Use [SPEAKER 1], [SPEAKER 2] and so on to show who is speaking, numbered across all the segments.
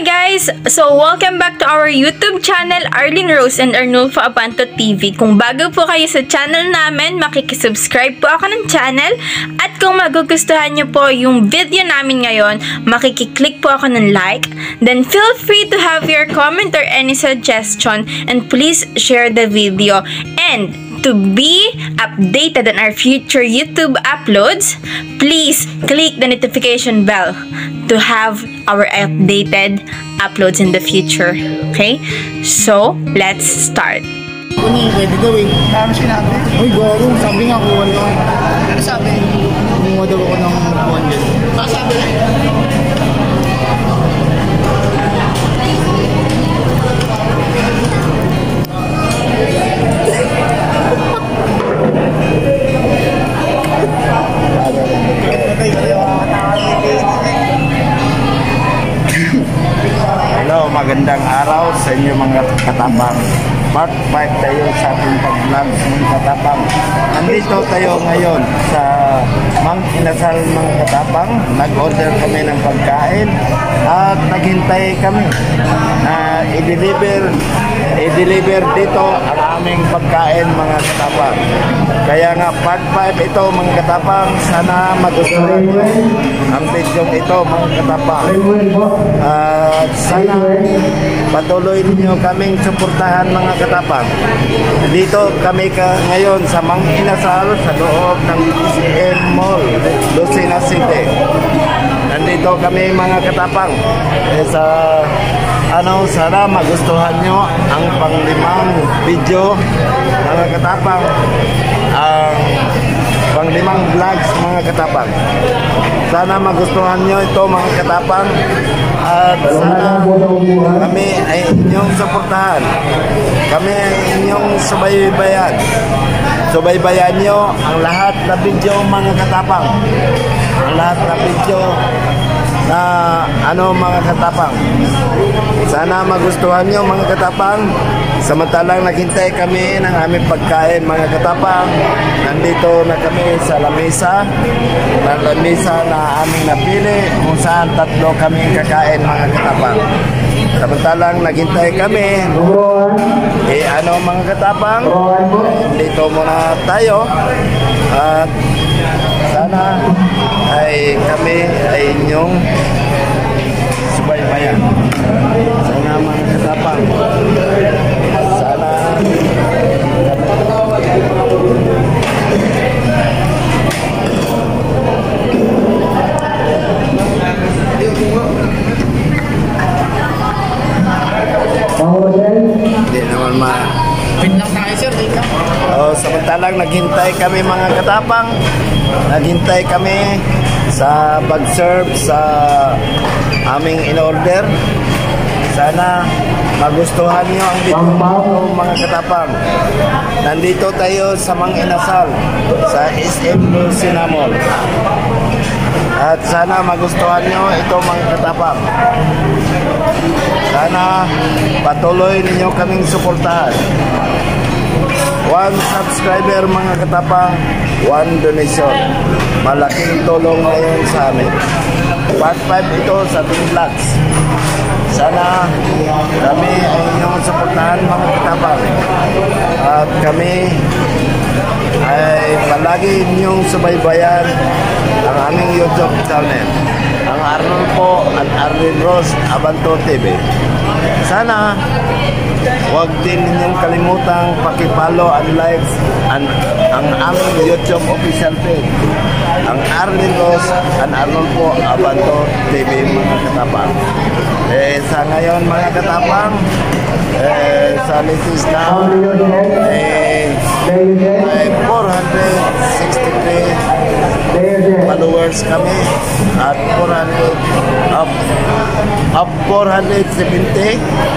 [SPEAKER 1] guys! So, welcome back to our YouTube channel, Arlene Rose and Arnulfo Abanto TV. Kung bago po kayo sa channel namin, makikisubscribe po ako ng channel. At kung magugustuhan nyo po yung video namin ngayon, makikiclick po ako ng like. Then, feel free to have your comment or any suggestion. And please share the video. And, to be updated on our future YouTube uploads, please click the notification bell to have our updated uploads in the future. Okay? So, let's start.
[SPEAKER 2] Pwede daw eh. Ano sinabi? Uy, gago. Sabi nga kuwan lang. Ano sabi? Kumuha daw ako ng kuwan dyan. Sabi na.
[SPEAKER 3] Hello, magandang araw sa inyo mga katapang. Part 5 tayo sa ating pag-vlog mga katapang. Nandito tayo ngayon sa Mang Inasal mga katapang. Nag-order kami ng pagkain at naghintay kami na i-deliver dito ang aming pagkain mga katapang. Kaya nga part 5 ito mga katapang. Sana magustuhan nyo ang video ito mga katapang. Sana patuloy niyo kaming suportahan mga katapang. Dito kami ngayon sa Mang Inasal sa loob ng PCM Mall, Lucena City. Nandito kami mga katapang. Sana magustuhan nyo ang panglimang video mga katapang. Ang panglimang vlogs mga katapang. Sana magustuhan nyo ito mga katapang. At sana kami ay inyong suportahan. Kami ay inyong subaybayan. Subaybayan nyo ang lahat na video mga katapang. Ang lahat na video na mga katapang. Sana magustuhan nyo mga katapang. Samantalang naghintay kami ng aming pagkain mga katapang. Nandito na kami sa lamesa. Lamesa na aming napili kung saan tatlo kaming kakain mga katapang. Samantalang naghintay kami mga katapang, dito muna tayo at sana ay kami ay inyong subaybayan. Sana mga katapang, sana hindi naman samantalang naghintay kami mga katapang, naghintay kami sa pag-serve sa aming in-order. Sana magustuhan nyo ang video mga katapang. Nandito tayo sa Mang Inasal sa SM Lucena Mall. At sana magustuhan nyo ito mga katapang. Sana patuloy ninyo kaming suportahan. 1 subscriber mga katapang, 1 donation. Malaking tulong ngayon sa amin. Part 5 ito sa ating vlogs. Sana kami ay inyong suportahan mga katapang. At kami ay palagi inyong subaybayan ang aming YouTube channel, ang Arnulfo at Arlene Rose Abanto TV. Sana huwag din ninyong kalimutang pakipollow and like ang aming YouTube official page, ang Arlene Rose and Arnulfo Abanto TV mga katapang. Sa ngayon mga katapang, sa latest na may 463 followers kami at 470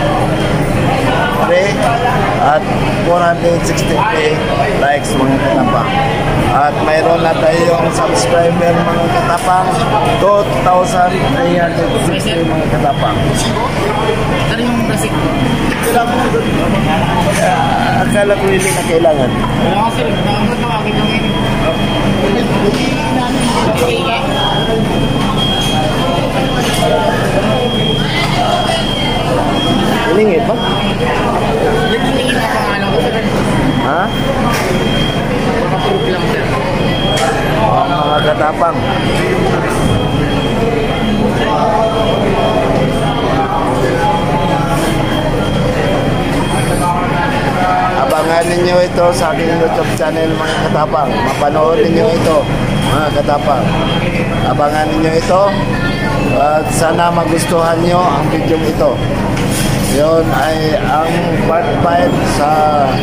[SPEAKER 3] at 460 likes mga katapang. At mayroon na tayong subscriber mga katapang, 2,360 mga katapang.
[SPEAKER 2] Ano yung basic?
[SPEAKER 3] Akala ko hindi na kailangan.
[SPEAKER 2] Wala kasi, nakakatawagin yung ini.
[SPEAKER 3] Abangan ninyo ito sa aking YouTube channel mga katapang. Mapanood ninyo ito mga katapang. Abangan ninyo ito at sana magustuhan nyo ang video ito. Yun ay ang part 5 sa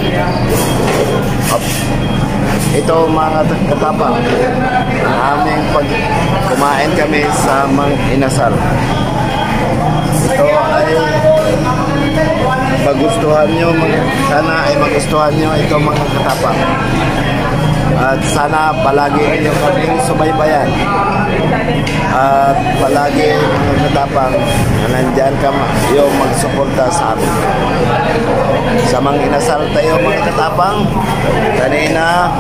[SPEAKER 3] ito mga katapang. Ang aming kumain kami sa Mang Inasal. Ito ay magustuhan nyo, sana ay magustuhan nyo ito mga katapang. At sana palagi ninyo kaming subaybayan. At palagi mga katapang na nandyan ka yung magsuporta sa amin. Sa Mang Inasal tayo mga katapang. Kanina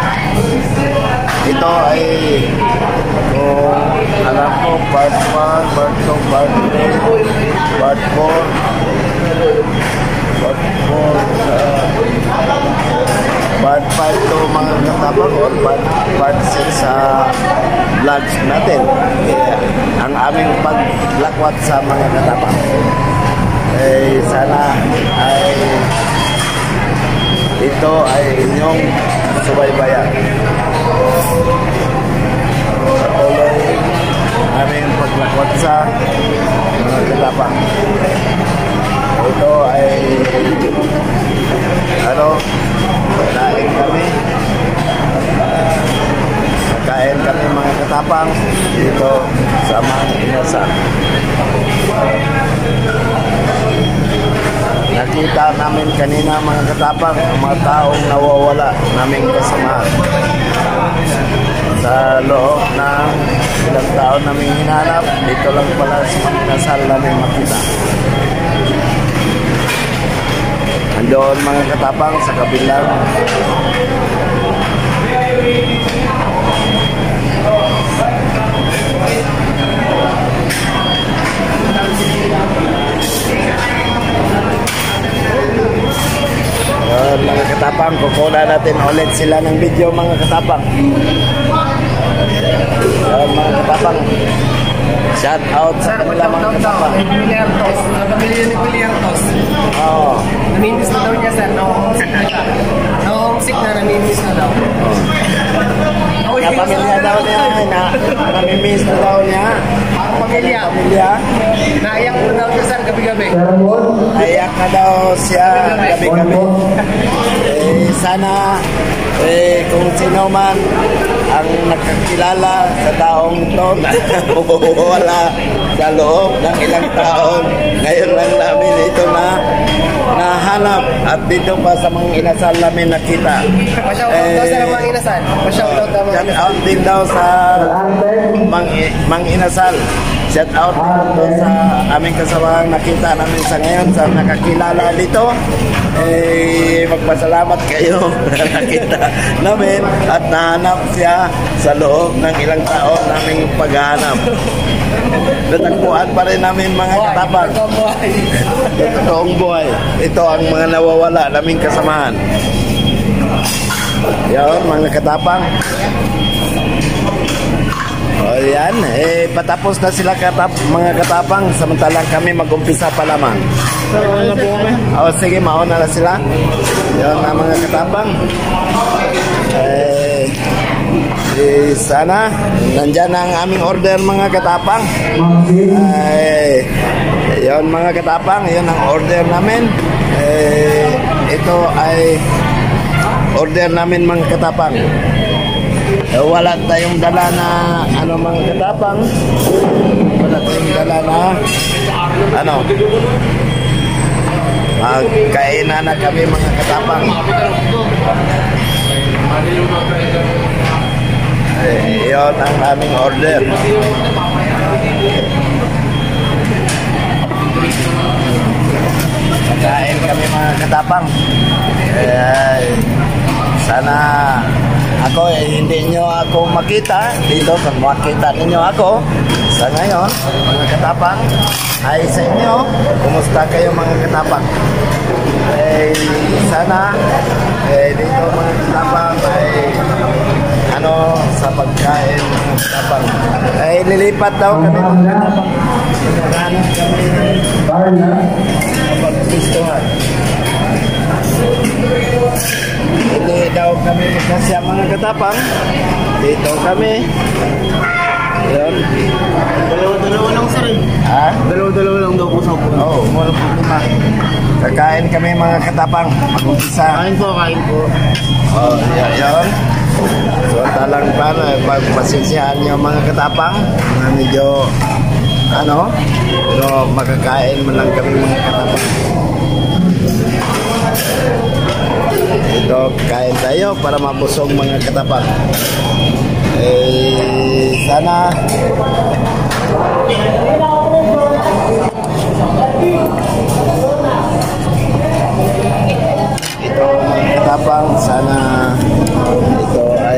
[SPEAKER 3] ito ay kung alam ko part 1, part 2, part 3, part 4, part 5 to mga katapang or part 6 sa vlogs natin. Ang aming paglakwat sa mga katapang. Sana ay ito ay inyong subaybayan. Patuloy aming paglakwat sa mga katapang. Ito ay kain kami. Kain kami mga katapang dito sa Mang Inasal. Nakita namin kanina mga katapang ang mga taong nawawala naming kasamahan. Sa loob ng ilang taon naming hinanap, dito lang pala sa Mang Inasal namin makita. Andoon mga katapang sa kabilang mga katapang, kukuha natin ulit sila ng video mga katapang. Mga katapang, shout out sa kanila mga katapang.
[SPEAKER 2] Pamilya ni Guillertos.
[SPEAKER 3] Oo.
[SPEAKER 2] Namimiss na daw niya sir, na-homesick na siya. Na-homesick na, namimiss na daw.
[SPEAKER 3] Pamilya daw niya, namimiss na daw niya.
[SPEAKER 2] Ang pamilya. Naiyak na daw siya sir, gabi-gabi.
[SPEAKER 3] Naiyak na daw siya gabi-gabi. Sana kung sino man ang nakakilala sa taong ito na wala sa loob ng ilang taon, ngayon lang namin ito na nahanap at dito pa sa Mang Inasal namin nakita.
[SPEAKER 2] Pa-shoutout daw sa Mang Inasal. Pa-shoutout daw Mang Inasal.
[SPEAKER 3] Shoutout din daw sa Mang Inasal. Shout out dito sa aming kasamahan nakita namin sa ngayon sa nakakilala dito. Magpasalamat kayo na nakita namin at nahanap siya sa loob ng ilang taon naming paghahanap. Natagpuan pa rin namin mga katapang. Totoong buhay. Ito ang mga nawawala naming kasamahan. Yan mga katapang. O yan, patapos na sila mga katapang, samantalang kami mag-umpisa pa lamang. O sige, mauna na sila. Yan na mga katapang. Sana nandyan ang aming order mga katapang. Yan mga katapang, yan ang order namin. Ito ay order namin mga katapang. Wala tayong dala na mga katapang. Wala tayong dala na kainan na kami mga katapang. Yun ang aming order. Kain kami mga katapang. Sana ako hindi nyo ako makita dito. Kung makita ninyo ako sa ngayon mga katapang ay sa inyo, kumusta kayo mga katapang? Sana dito mga katapang ay sa pagkain mga katapang. Ay lilipat daw kami mga katapang. Naghahanap kami ng paggustuhan. Hindi daw kami magkasya mga katapang. Dito kami. Yun.
[SPEAKER 2] Dalawa-dalawa lang sir eh.
[SPEAKER 3] Ha?
[SPEAKER 2] Dalawa-dalawa lang daw po sa upuan.
[SPEAKER 3] Oo, walang problema. Kakain kami mga katapang. Mag-umpisa.
[SPEAKER 2] Kain po.
[SPEAKER 3] Oh, yun. So, talang paano, pagpasensyahan nyo mga katapang, na medyo, pero makakain mo lang kami mga katapang. Ito, kain tayo para mabusog mga katapang. Sana ito mga katapang, sana ito ay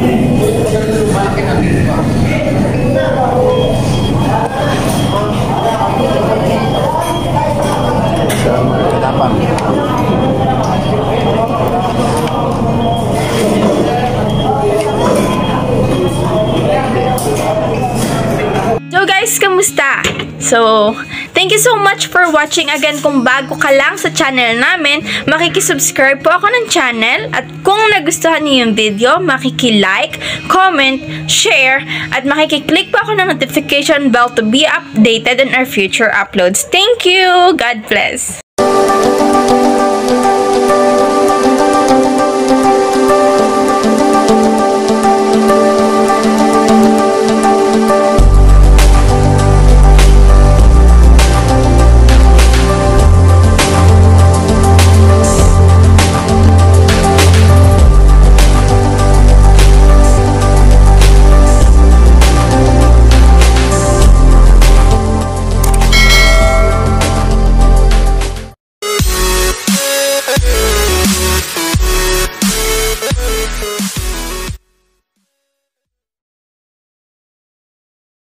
[SPEAKER 3] mga katapang.
[SPEAKER 1] So guys, kamusta? So, thank you so much for watching. Again, kung bago ka lang sa channel namin, makikisubscribe po ako ng channel. At kung nagustuhan niyo yung video, makikilike, comment, share, at makikiclick po ako ng notification bell to be updated on our future uploads. Thank you! God bless!